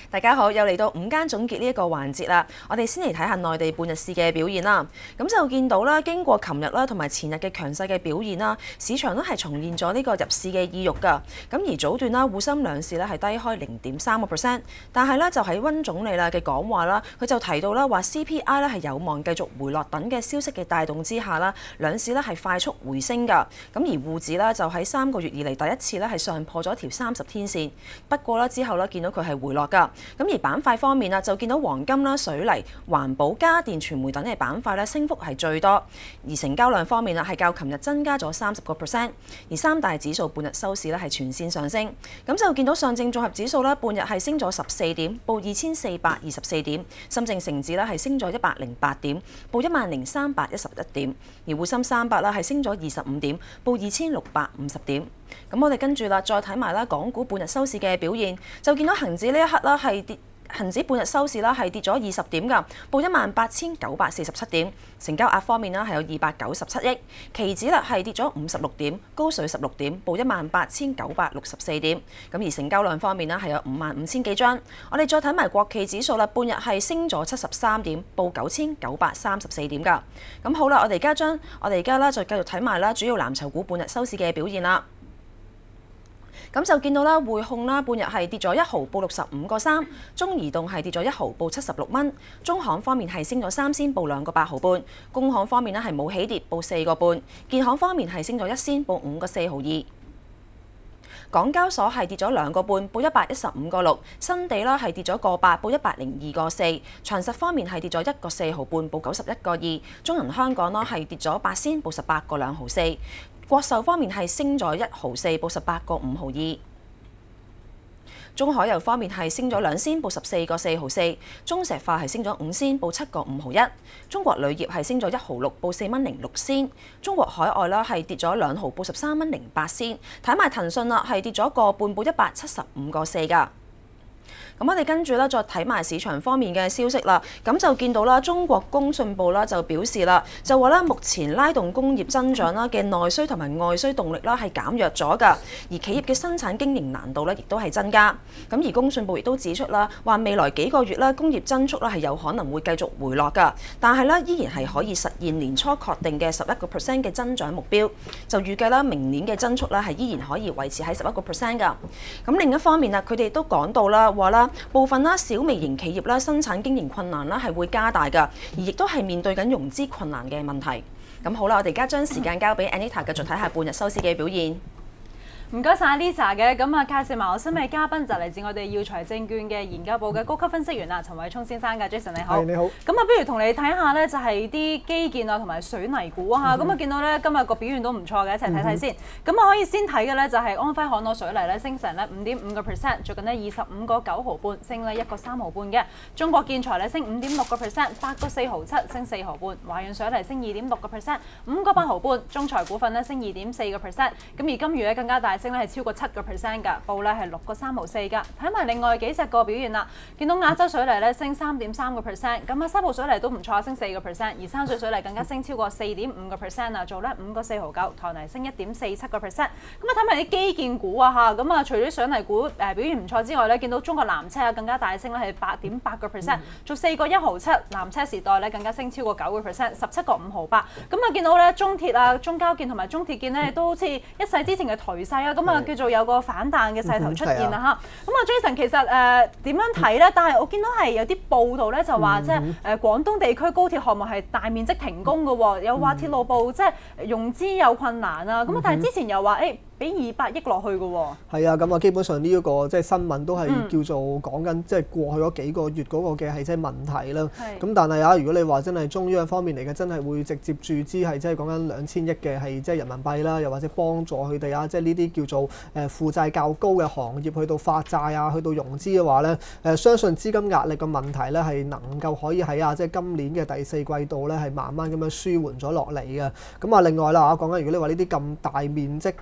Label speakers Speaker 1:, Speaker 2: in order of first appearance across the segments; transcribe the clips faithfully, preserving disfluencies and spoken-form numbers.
Speaker 1: 大家好，又嚟到午間總結呢一個環節啦。我哋先嚟睇下內地半日市嘅表現啦。咁就見到啦，經過琴日啦同埋前日嘅強勢嘅表現啦，市場都係重現咗呢個入市嘅意欲㗎。咁而早段啦，滬深兩市咧係低開零點三個 percent， 但係咧就喺溫總理啦嘅講話啦，佢就提到啦話 C P I 咧係有望繼續回落等嘅消息嘅帶動之下啦，兩市咧係快速回升㗎。咁而滬指啦就喺三個月以嚟第一次咧係上破咗條三十天線，不過啦之後咧見到佢係回落㗎。咁而板塊方面啊，就見到黃金啦、水泥、環保、家電、傳媒等嘅板塊咧，升幅係最多。而成交量方面啊，係較琴日增加咗三十個 percent。而三大指數半日收市咧係全線上升。咁就見到上證綜合指數咧，半日係升咗十四點，報二千四百二十四點；深證成指咧係升咗一百零八點，報一萬零三百一十一點。而滬深三百啦係升咗二十五點，報二千六百五十點。咁我哋跟住啦，再睇埋啦，港股半日收市嘅表現，就見到恒指呢一刻啦係跌，恒指半日收市啦係跌咗二十點㗎，報一萬八千九百四十七點。成交額方面啦係有二百九十七億，期指啦係跌咗五十六點，高水十六點，報一萬八千九百六十四點。咁而成交量方面啦係有五萬五千幾張。我哋再睇埋國企指數啦，半日係升咗七十三點，報九千九百三十四點㗎。咁好啦，我哋而家將我哋而家啦就繼續睇埋啦主要藍籌股半日收市嘅表現啦。咁就見到啦，匯控啦，半日係跌咗一毫，報六十五個三；中移動係跌咗一毫，報七十六蚊；中行方面係升咗三仙，報兩個八毫半；工行方面呢係冇起跌，報四個半；建行方面係升咗一仙，報五個四毫二。港交所係跌咗兩個半，報一百一十五個六；新地啦係跌咗個八，報一百零二個四；長實方面係跌咗一個四毫半，報九十一個二；中銀香港啦係跌咗八仙，報十八個兩毫四。國壽方面係升咗一毫四，報十八個五毫二。中海油方面係升咗兩仙，報十四個四毫四。中石化係升咗五仙，報七個五毫一。中國鋁業係升咗一毫六，報四蚊零六仙。中國海外啦係跌咗兩毫，報十三蚊零八仙。睇埋騰訊啦，係跌咗個半，報一百七十五個四㗎。咁我哋跟住咧，再睇埋市場方面嘅消息啦。咁就見到啦，中國工信部啦就表示啦，就話咧目前拉動工業增長啦嘅內需同埋外需動力啦係減弱咗㗎，而企業嘅生產經營難度咧亦都係增加。咁而工信部亦都指出啦，話未來幾個月啦工業增速啦係有可能會繼續回落㗎，但係咧依然係可以實現年初確定嘅十一個 percent 嘅增長目標。就預計啦明年嘅增速咧係依然可以維持喺十一個 percent 㗎。咁另一方面啊，佢哋都講到啦，話啦。部分啦小微型企業啦生產經營困難啦係會加大㗎，而亦都係面對緊融資困難嘅問題。咁好啦，我哋而家將時間交俾 Anita 繼續睇下半日收市嘅表現。
Speaker 2: 唔該晒 Lisa 嘅，咁啊介紹埋我新嘅嘉賓就嚟自我哋耀才證券嘅研究部嘅高級分析員啊陳偉聰先生嘅 Jason 你好。
Speaker 3: 你好。
Speaker 2: 咁啊，不如同你睇下咧，就係啲基建啊同埋水泥股啊，咁啊、嗯、見到咧今日個表現都唔錯嘅，一齊睇睇先。咁啊、嗯、可以先睇嘅咧就係安徽海螺水泥咧升成咧五點五個 percent， 最近呢二十五個九毫半，升咧一個三毫半嘅。中國建材咧升五點六個 percent， 八個四毫七，升四毫半。華潤水泥升二點六個 percent， 五個八毫半。中財股份咧升二點四個 percent， 咁而金魚咧更加大升咧係超過七個 percent 㗎，報咧係六個三毫四㗎。睇埋另外幾隻個表現啦，見到亞洲水泥咧升三點三個 percent， 咁啊三號水泥都唔錯，升四個 percent， 而山水水泥更加升超過四點五個 percent 啊，做咧五個四毫九，台泥升一點四七個 percent。咁啊睇埋啲基建股啊嚇，咁啊除咗水泥股誒表現唔錯之外咧，見到中國南車啊更加大升咧係八點八個 percent， 做四個一毫七。南車時代咧更加升超過九個 percent， 十七個五毫八。咁啊見到咧中鐵啊、中交建同埋中鐵建咧都好似一世之前嘅頹勢啊，咁啊叫做有個反彈嘅勢頭出現啦嚇，咁啊 Jason 其實誒點樣睇咧？但係我見到係有啲報道咧就話即係誒廣東地區高鐵項目係大面積停工嘅喎，有話鐵路部即係融資有困難啊，咁啊但係之前又話誒俾二百億落去嘅喎。係
Speaker 3: 啊，咁啊基本上呢一個即係新聞都係叫做講緊即係過去嗰幾個月嗰個嘅係即係問題啦。咁但係啊，如果你話真係中央方面嚟嘅，真係會直接注資係即係講緊兩千億嘅係即係人民幣啦，又或者幫助佢哋啊，即係呢啲叫做誒負債較高嘅行業去到發債啊，去到融資嘅話咧，誒相信資金壓力嘅問題咧係能夠可以喺啊即係今年嘅第四季度咧係慢慢咁樣舒緩咗落嚟嘅。咁啊另外啦嚇，講緊如果你話呢啲咁大面積嘅係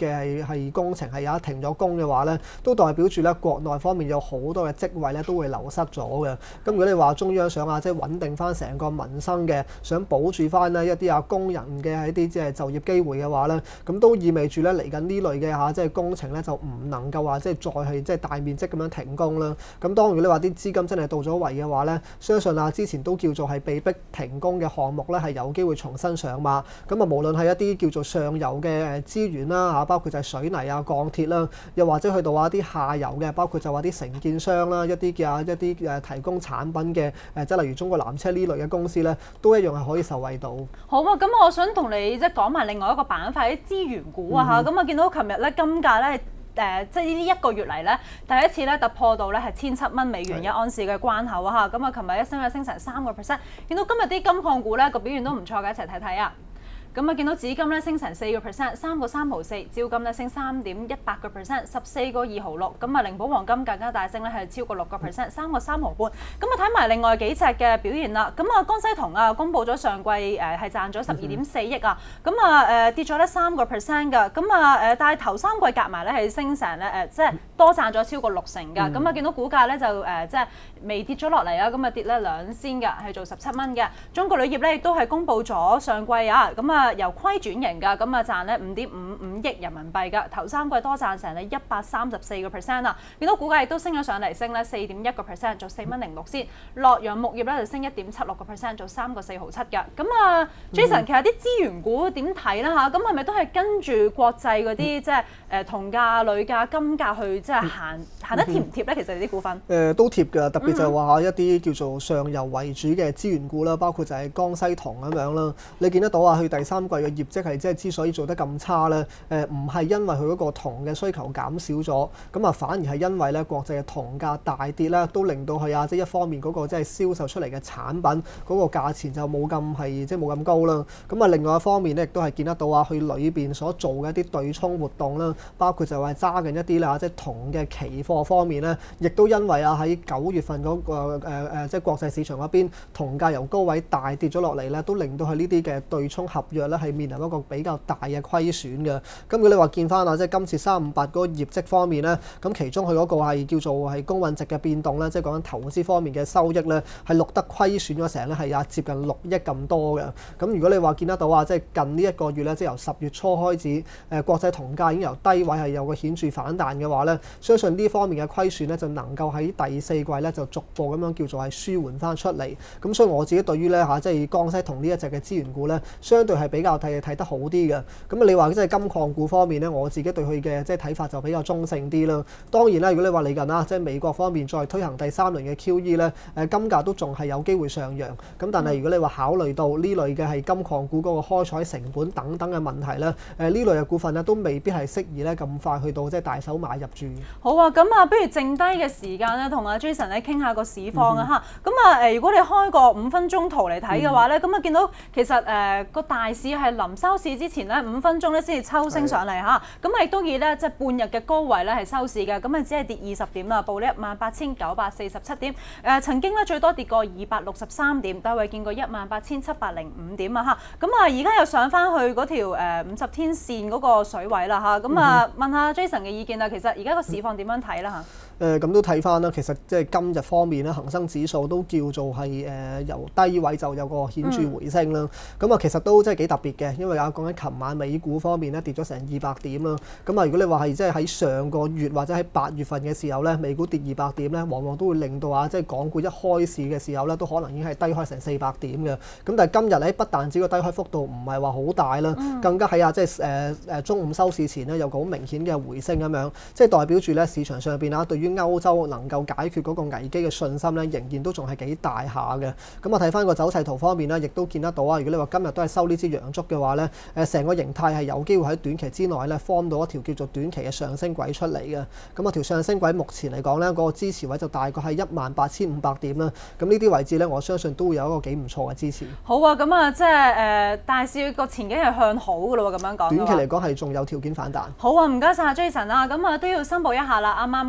Speaker 3: 係工程係有停咗工嘅話咧，都代表住咧國內方面有好多嘅職位咧都會流失咗嘅。咁如果你話中央想啊即係穩定翻成個民生嘅，想保住翻呢一啲啊工人嘅一啲即係就業機會嘅話咧，咁都意味住咧嚟緊呢類嘅嚇即係工程咧就唔能夠話即係再係即係大面積咁樣停工啦。咁當如果你話啲資金真係到咗位嘅話咧，相信啊之前都叫做係被逼停工嘅項目咧係有機會重新上馬。咁啊無論係一啲叫做上游嘅誒資源啦嚇，包括就係水泥啊、鋼鐵啦，又或者去到啊啲下游嘅，包括就話啲承建商啦、一啲嘅一啲誒提供產品嘅誒，即係例如中國南車呢類嘅公司咧，都一樣係可以受惠到。
Speaker 2: 好啊，咁我想同你即係講埋另外一個板塊啲資源股啊嚇，咁、嗯、我見到琴日咧金價咧。誒、呃，即係呢啲一個月嚟咧，第一次咧突破到咧係千七蚊美元一盎司嘅關口啊嚇！咁啊，琴日一升一升成三個 percent， 見到今日啲金礦股咧個表現都唔錯嘅，一齊睇睇啊！咁啊，見到紫金咧升成四個 percent， 三個三毫四；招金咧升三點一八個 percent， 十四個二毫六。咁啊，靈寶黃金更加大升咧，係超過六個 percent， 三個三毫半。咁啊，睇埋另外幾隻嘅表現啦。咁啊，江西銅啊，公佈咗上季誒係賺咗十二點四億啊。咁啊誒跌咗咧三個 percent 㗎。咁啊誒，但係頭三季夾埋咧係升成咧誒，即係多賺咗超過六成㗎。咁啊，見到股價咧就誒即係未跌咗落嚟啊。咁啊跌咧兩仙㗎，係做十七蚊嘅。中國鋁業咧亦都係公佈咗上季啊。咁啊由虧轉型㗎，咁啊賺咧五點五五億人民幣㗎，頭三季多賺成咧一百三十四個 percent 啦。見到股價亦都升咗上嚟，升咧四點一個 percent， 做四蚊零六先。洛陽鉬業咧就升一點七六個 percent， 做三個四毫七㗎。咁啊 ，Jason 其實啲資源股點睇啦嚇？咁係咪都係跟住國際嗰啲即係誒銅價、鋁價、金價去即係行行得貼唔貼咧？其實啲股份誒、
Speaker 3: 呃、都貼㗎，特別就係話一啲叫做上游為主嘅資源股啦，包括就係江西銅咁樣啦。你見得到啊，佢第三季嘅業績係即係之所以做得咁差咧，誒唔係因為佢嗰個銅嘅需求減少咗，咁啊反而係因為咧國際嘅銅價大跌咧，都令到佢啊即係一方面嗰個即係銷售出嚟嘅產品嗰個價錢就冇咁係即係冇咁高啦。咁啊另外一方面咧，亦都係見得到啊，佢裏邊所做嘅一啲對沖活動啦，包括就係揸緊一啲啦，即係銅嘅期貨方面咧，亦都因為啊喺九月份嗰個誒誒即係國際市場嗰邊銅價由高位大跌咗落嚟咧，都令到佢呢啲嘅對沖合約咧係面臨一個比較大嘅虧損嘅。咁如果你話見翻啊，即係今次三五八嗰個業績方面咧，咁其中佢嗰個係叫做係公允值嘅變動咧，即係講緊投資方面嘅收益咧，係錄得虧損咗成咧係有接近六億咁多嘅。咁如果你話見得到啊，即係近呢一個月咧，即係由十月初開始，誒國際銅價已經由低位係有個顯著反彈嘅話咧，相信呢方面嘅虧損咧就能夠喺第四季咧就逐步咁樣叫做係舒緩翻出嚟。咁所以我自己對於咧嚇即係江西銅呢一隻嘅資源股咧，相對係比較睇睇得好啲嘅。咁啊，你話即係金礦股方面咧，我自己對佢嘅即係睇法就比較中性啲啦。當然啦，如果你話嚟緊啦，即係美國方面再推行第三輪嘅 Q E 咧，誒金價都仲係有機會上揚。咁但係如果你話考慮到呢類嘅係金礦股嗰個開採成本等等嘅問題咧，誒呢類嘅股份咧都未必係適宜咧咁快去到即係大手買入住。
Speaker 2: 好啊，咁啊，不如剩低嘅時間咧，同阿 Jason 咧傾下個市況啊嚇。咁啊誒，如果你開個五分鐘圖嚟睇嘅話咧，咁啊、嗯、見到其實誒個、呃、大市係臨收市之前咧五分鐘咧先至抽升上嚟嚇。咁啊亦都以咧即係半日嘅高位咧係收市嘅，咁啊只係跌二十點啦，報呢一萬八千九百四十七點。誒、呃、曾經咧最多跌過二百六十三點，低位見過一萬八千七百零五點啊嚇。咁啊而家又上翻去嗰條誒五十天線嗰個水位啦嚇。咁啊問下 Jason 嘅意見啦，其實而家個市況點樣睇啦嚇？
Speaker 3: 誒咁、呃、都睇翻啦，其實即係今日方面咧，恒生指數都叫做係誒、呃、由低位就有個顯著回升啦。咁啊、嗯，其實都真係幾特別嘅，因為啊講緊琴晚美股方面咧跌咗成二百點啦。咁啊，如果你話係即係喺上個月或者喺八月份嘅時候咧，美股跌二百點咧，往往都會令到啊即係港股一開市嘅時候咧，都可能已經係低開成四百點嘅。咁但係今日咧，不但止個低開幅度唔係話好大啦，嗯、更加喺啊即係誒誒中午收市前咧有個好明顯嘅回升咁樣，即係代表住咧市場上邊啊對於歐洲能夠解決嗰個危機嘅信心咧，仍然都仲係幾大下嘅。咁我睇翻個走勢圖方面咧，亦都見得到啊。如果你話今日都係收呢支陽燭嘅話咧，誒成個形態係有機會喺短期之內咧 form 到一條叫做短期嘅上升軌出嚟嘅。咁啊條上升軌目前嚟講咧，嗰、那個支持位就大概係一萬八千五百點啦。咁呢啲位置咧，我相信都會有一個幾唔錯嘅支持。
Speaker 2: 好啊，咁啊即係誒大市個前景係向好嘅咯喎，咁樣講。
Speaker 3: 短期嚟講係仲有條件反彈。
Speaker 2: 好啊，唔該晒 Jason 啊，咁啊都要申報一下啦，啱啱講嘅股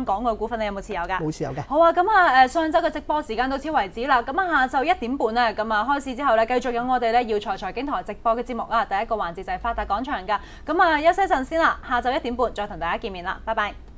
Speaker 2: 份你有冇持有㗎？
Speaker 3: 冇持有嘅。
Speaker 2: 好啊，咁啊誒上晝嘅直播時間到此為止啦。咁啊下晝一點半咧，咁啊開始之後咧，繼續有我哋咧耀才財經台直播嘅節目啊。第一個環節就係發達廣場㗎。咁啊休息一陣先啦，下晝一點半再同大家見面啦，拜拜。